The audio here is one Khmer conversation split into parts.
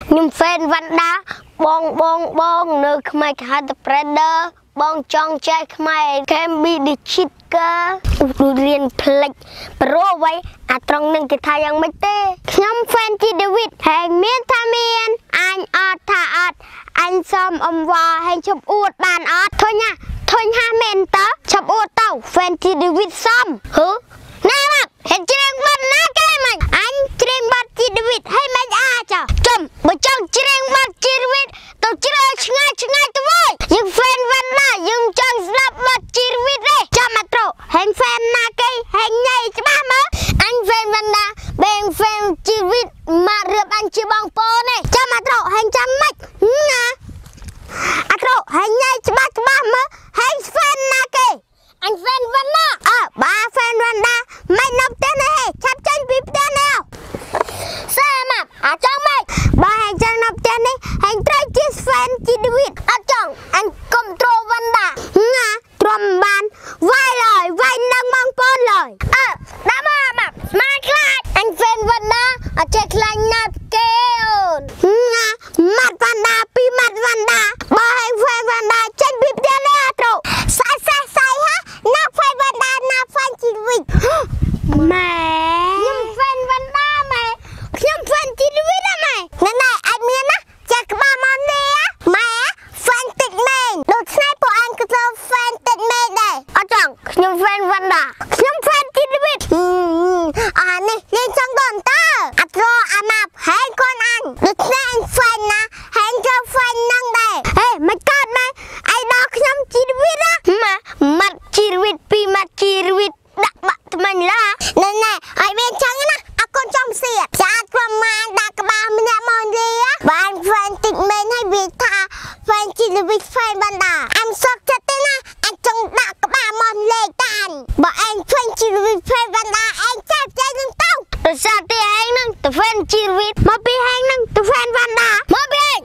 ខ្ញុំ fan វណ្ដាបងនៅខ្មែរគេហៅថា Predator បងចង់ចែកខ្មែរ Camby Digital រៀនផ្លេចប្រូអ្វីអាត្រង់នឹងគេថាយ៉ាងម៉េចទេខ្ញុំ fan ជី David ហើយមានថាមានអញអត់ថាអត់អញសុំអមវ៉ាហើយជប់អួតបានអត់ធុញហាមែនតើជប់អួតទៅ fan ជី David សុំហឺណាមកហេតុច្រៀងបាត់ណាគេមិនអញច្រៀងបាត់ជី David ហើយមិនអាចចំបើចង់ច្រៀងបាត់ជី David ទៅច្រៀងឆ្ងាយទៅវិញយើង fan វណ្ណាយើងចង់ស្ដាប់បាត់ជី David ទេចាំមកត្រូវហេង fan ណាគេហេងញ៉ៃច្បាស់មើលអញ fan វណ្ណាបែង fan ជី David មករៀបអញជាបងប្អូនទេចាំមកត្រូវហេងចាំម៉េចណាអត់ត្រូវហេងញ៉ៃច្បាស់មើលហេង fan ណាគេអញ fan វណ្ណាបា fan វណ្ណាមិននៅផ្ទះទេឆាប់ចេញពីផ្ទះនេះសាមកអាចង់ម៉េចបើហេងចេញនៅផ្ទះនេះហេងត្រូវជា fan ជី David អត់ចង់អញគ្រប់ត្រូលវណ្ណាណាទ្រាំបានវាយឡើយវាយនឹងបងប្អូនឡើយដាក់មកស្មាខ្លាចអញ fan វណ្ណាអត់ចេះខ្លាចណាស់គេអូនណាម៉ាត់វណ្ណាពីម៉ាត់វណ្ណាបើហេង fan វណ្ណាចេញពីផ្ទះនេះអត់ត្រូវសាយហ៎ណា fan វណ្ណាណា fan ជី David ម៉ែខ្ញុំ fan វណ្ណាម៉ែខ្ញុំ fan ជី David ម៉ែណែអញមានណាចាក់ក្បាលមកនេះម៉ែ fan តិចមែនដូចស្នេហ៍ពួកអញក៏ទៅ fan តិចមែនដែរអត់ចង់ខ្ញុំ fan វណ្ណាខ្ញុំ fan ជី David នេះលេងចង់ដល់តើអត់រអាម៉ាប់ហេងខ្លួនអញដូចស្នេហ៍អញ fan ណាហេងក៏ fan នឹងដែរហេមិនកើតម៉ែអីដល់ខ្ញុំជី David ណាម៉ាត់ជី David ពីម៉ាត់ជី David ដាក់បាក់ថ្មិញឡាណែឲ្យមានចឹងណាអកូនចំសៀតចាត់ប្រមាណដាក់ក្បាលម្នាក់មកនេះបាន fan តិចមែនហើយវាថា fan ជី David fan បណ្ដាអញសុខចិត្តទេណាអញចង់ដាក់ក្បាលមកលេខតានបើអញ fan ជី David fan បណ្ដាអញចាប់ใจនឹងទៅដោយសារតែឯងនឹងទៅ fan ជី David មកពីឯងនឹងទៅ fan បណ្ដាមកពីឯង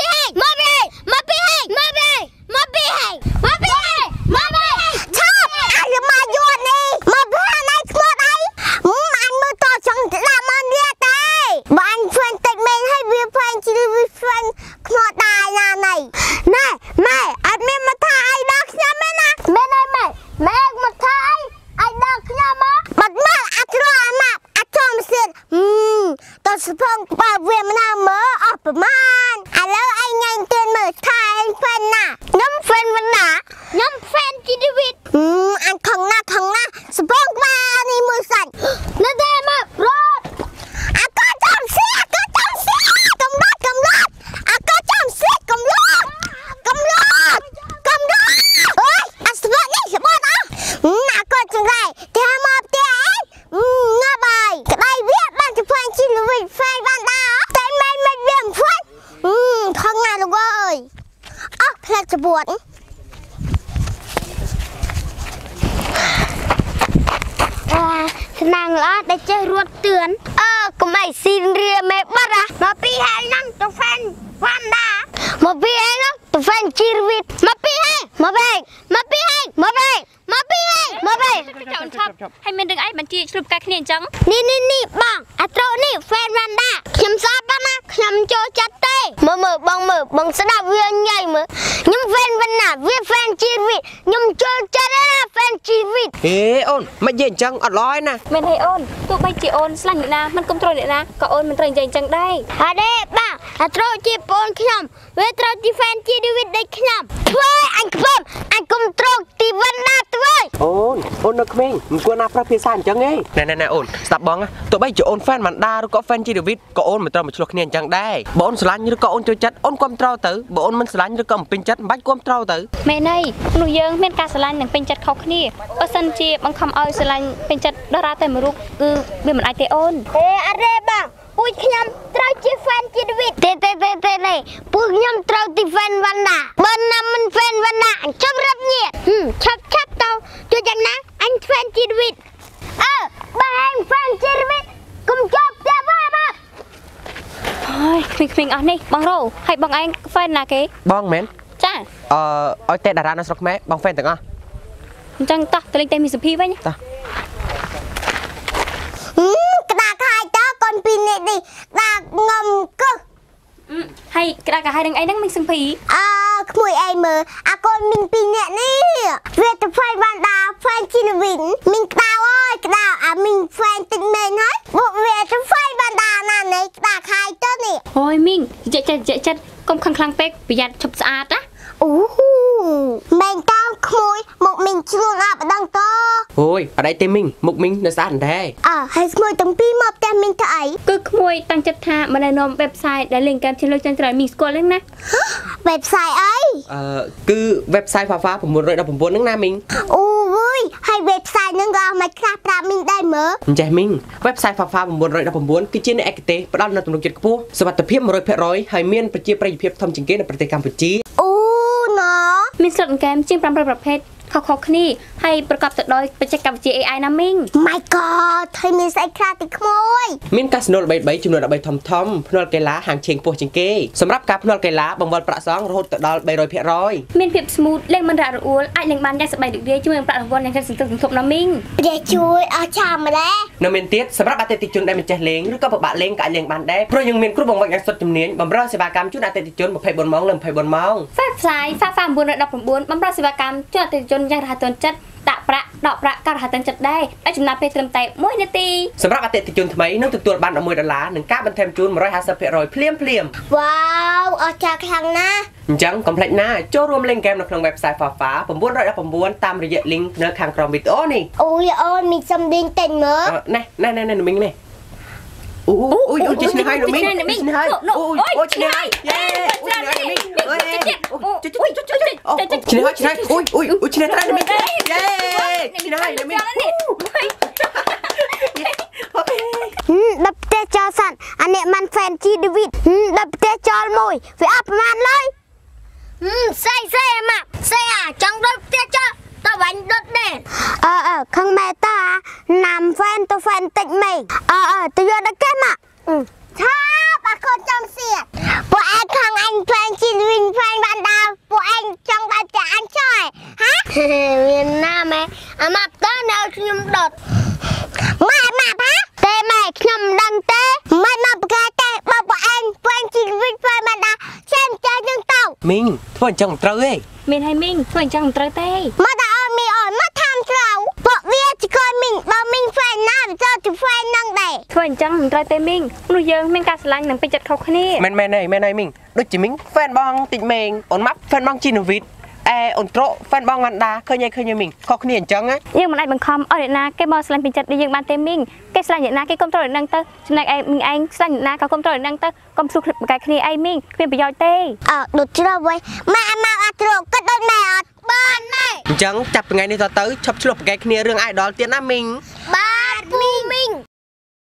ឆាប់អាយមកយួននេះមកពីឯងស្មត់អីអញមើលតចង់ដាក់មកនេះទេបាន fan តិចមែនហើយវា fan ជី David fan ខ្មោចដែរណាណែម៉ែអត់មានមកថាអីដល់ខ្ញុំទេណាមែនហើយម៉ែមកថាអីដល់ខ្ញុំមកបាត់មកអត់រអាម៉ាប់អត់ចំសៀតតើស្ពងបើវាមិនណាមើលអស់ប្រមាណឥឡូវឯងញ៉ាំទៀនមើលថាឯង fan ណាខ្ញុំ fan វណ្ណាខ្ញុំ fan ជី David អញខឹងណាស្ពងក្បាលនេះមើលសាច់នៅតែមករត់អកចំសៀតកំឡត់អកចំសៀតកំឡត់អើយអាស្ពងនេះស្បត់អកចង្រៃតែមកផ្ទះឯងងាប់ហើយក្តីវាបានទៅ fan ជី David fan បានដែរតែមិនវាមិនខ្វាច់ខឹងណាស់លោកអើយផ្លែកច្បួតស្នាងល្អដែលចេះរត់ទឿនកុំឲ្យស៊ីនរៀមេបាត់មកពីហែងហ្នឹងទៅ fan វណ្ដាមកពីហែងហ្នឹងទៅ fan ជី David មកពីហែងមកពីហែងចាំឆាប់ឲ្យមានរឿងអីបញ្ជាជ្រុបកាគ្នាអញ្ចឹងនេះបងអាត្រូវនេះ fan វណ្ដាខ្ញុំស្ដាប់ណាខ្ញុំចូលចិត្តទេមើលបងស្ដាប់វាញ៉ៃមើលខ្ញុំ fan វណ្ដាវា fan ជី David ខ្ញុំចូលចិត្តណា fan ជី David ហេអូនមិននិយាយអញ្ចឹងអត់ល្អទេណាមែនហើយអូនទោះបីជាអូនស្លាញ់អ្នកណាមិនគ្រប់គ្រងអ្នកណាក៏អូនមិនត្រូវនិយាយអញ្ចឹងដែរអត់ទេបងអាត្រូវជាប្អូនខ្ញុំវាត្រូវជា fan ជី David ដូចខ្ញុំធ្វើអញខ្ពើមអញគ្រប់គ្រងទីវណ្ដាធ្វើអូននៅក្មេងមិនគួរណាប្រើភាសាអញ្ចឹងទេណែអូនស្ដាប់បងទោះបីជាអូន fan វណ្ដាឬក៏ fan ជី David ក៏អូនមិនត្រូវមកឆ្លោះគ្នាអញ្ចឹងដែរបើអូនស្រឡាញ់ឬក៏អូនចូលចិត្តអូនគ្រប់គ្រងទៅបើអូនមិនស្រឡាញ់ឬក៏មិនពេញចិត្តមិនបាច់គ្រប់គ្រងទៅមែនហើយនោះយើងមានការស្រឡាញ់និងពេញចិត្តខុសគ្នាបើសិនជាបង្ខំឲ្យស្រឡាញ់ពេញចិត្តដល់រ៉ាតែមួយរូបគឺវាមិនអាចទេអូនអត់ទេបងពូខ្ញុំត្រូវជា fan ជី David ទេពូខ្ញុំត្រូវទី fan វណ្ដាបើណាមិន fan វណ្ដាអញជប់រត់ញៀឆាប់ទៅជួយយ៉ាងណាអញ fan ជី David បើអញ fan ជី David កុំជាប់ផ្ទះវ៉ាមកហើយគ្មានអស់នេះបងរោហើយបងឯង fan ណាគេបងមែនចាឲ្យតែតារានៅស្រុកខ្មែរបង fan ទាំងអស់អញ្ចឹងតោះទៅលេងតែមីសុភីវិញតោះក្តារខាយតើកូនពីនេះដាក់ងំកឹសให้กระดาษกับให้ดังไอ้นั่งมิงสังพีขโมยไอ้มืออากอนมิงปีเนี่ยนี่เวทไฟบันดาไฟชินวินมิงดาวอ้อยกระดาวมิงไฟติงเมนให้บุเวทไฟบันดานั่นในกระดาษใครเจ้านี่โอ้ยมิงเจ็ดกลมคลังเป็กประหยัดชบสะอาดนะโอ้โหแมงก้าวขโมยหมกมิงชวนอาบดังโตโอ้ยอะไรเต็มมิงมุกมิงน่าสานแท้ให้ขโมยตั้งปีมอบแต่มิงเท่าไหร่ cứ khôi tăng chất thà mà này nôm website để liên kết trên lối chân trời mình scroll lên nè เว็บไซต์ไอ้คือเว็บไซต์ฟ้าผมบนเลยนะผมบนนั่งหน้ามิงโอ้ยให้เว็บไซต์นึงก็เอามาคราบปรามิงได้เหมอใจมิงเว็บไซต์ฟ้าผมบนเลยนะผมบนคือจีนในแอคเตประดับในตำรวจจัดกระปูสวัสดิภาพ100%ให้เมียนประจีประยุทธ์เพียบทำจริงเกในประเทศกัมพูชีโอ้เนาะ mình sẵn kém trênประเภทเขาขนี่ให้ประกอบตัดโดยไปเช็คกับ AI นะมิง My God ให้มีไซคลาติขโมยมินคาสโนใบจำนวนใบทอมพนอลเกล้าห่างเชียงโปจิงเกสำหรับการพนอลเกล้าบางวันประสองรถตัดดอลใบ100% មានភាពស្មូតលេងមិនរ៉ាក់រអួលអាចលេងបានយ៉ាងសប្បាយរីករាយជាមួយនឹងប្រាក់រង្វាន់យ៉ាងច្រើនសន្ធឹកសន្ធាប់ណាមីងเดี๋ยวช่วยเอาชามมาแล้วនៅមានទៀតសម្រាប់អតិថិជនដែលមិនចេះលេងឬក៏ពិបាកលេងក៏អាចលេងបានដែរព្រោះយើងមានគ្រូបង្វឹកយ៉ាងសុទ្ធជំនាញបម្រើសេវាកម្មជូនអតិថិជន24ម៉ោងលើ24ម៉ោង Website FAFA 919បម្រើសេវាកម្មជូនអតិថិជនយ៉ាងរហ័សទាន់ចិត្តដាក់ប្រាក់ដកប្រាក់ក៏រហ័សទាន់ចិត្តដែរដោយចំណាយពេលត្រឹមតែ1នាទីសម្រាប់អតិថិជនថ្មីនឹងទទួលបាន$11និងការបន្ថែមជូន150%ភ្លាមว้าวเอาชาครั้งนะអញ្ចឹងកុំភ្លេចណាចូលរួមលេងហ្គេមនៅក្នុង website Fafa 919តាមរយៈ link នៅខាងក្រោមវីដេអូនេះโอ้ยโอ้ยมีซัมดิงเต็งเหมอណែមីងនេះអូយជិះនេះហើយមីងជិះនេះហើយអូយជិះនេះហើយយេអូយជិះនេះហើយមីងអើយជិះនេះហើយជិះនេះអូយជិះនេះត្រូវមីងយេជិះនេះហើយមីងดับเตจอสันอันเนี้ยมันแฟนจีดวิดดับเตจอลมวยไปอัพประมาณเลยใส่มาใส่จังดับเตจอตะวันดดเด่นข้างแม่ตานำแฟนตัวแฟนติดเมย์ตัวยอดแก้มชอบคนจำเสียดพวกไอ้ข้างอันแฟนจีดวินแฟนบันดาพวกไอ้จังดับจะอันช่วยฮะเวียนหน้าไหมมาต้นเอาชิมดดมาพะเต้แม่ขนมดังเต้ไม่มาประกาศเต้บอกว่าเองเพื่อนชีวิตเพื่อนมันนะเช่นใจจึงเต่าមីងធ្វើអញ្ចឹងមិនត្រូវទេមានឲ្យមីងធ្វើអញ្ចឹងមិនត្រូវទេมาแต่เอามีอ่อนมาทำเราบอกเวียจะคอยมิงบอกมิงแฟนน้ำเจ้าจะแฟนนั่งเด็กធ្វើអញ្ចឹងមិនត្រូវទេមីងមនុស្សយើងមានការស្រឡាញ់និងពេញចិត្តខុសគ្នាមែនហើយមីងដូចជាមីងហ្វេនបងតិចមេងអូនម៉ាប់ហ្វេនបងជីណូវីតអូនត្រកហ្វេនបងវ៉ាន់ដាឃើញមីងខុសគ្នាអញ្ចឹងណាយើងមិនអាចបង្ខំឲ្យអ្នកណាគេមកស្រឡាញ់ពេញចិត្តដូចយើងបានទេមីងគេស្រឡាញ់អ្នកណាគេគ្រប់គ្រងនឹងទៅចំណែកឯងមីងឯងស្រឡាញ់អ្នកណាក៏គ្រប់គ្រងនឹងទៅកុំស្ទុះបកាយគ្នាឯងមីងគ្មានប្រយោជន៍ទេดุจเราไว้มาอัตโรก็โดนแม่อดบ้านแม่អញ្ចឹងចាប់ថ្ងៃនេះទៅឈប់ឆ្លោះប្រកែកគ្នារឿង idol ទៀតណាមីងบ้านมิง